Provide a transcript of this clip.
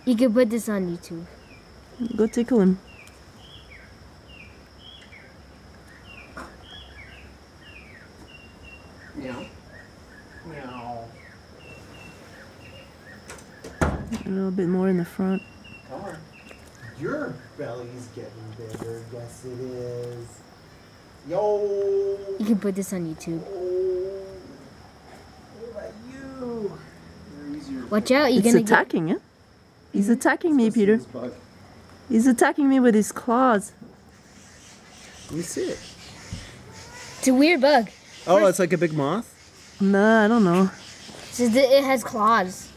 You can put this on YouTube. Go tickle him. Meow. Meow. A little bit more in the front. Come on. Your belly's getting bigger. Yes, it is. Yo. You can put this on YouTube. Oh. What about you? Watch out, you're It's gonna attacking, yeah? He's attacking me, Peter. He's attacking me with his claws. Let me see it. It's a weird bug. Oh, it's like a big moth? Nah, I don't know. It has claws.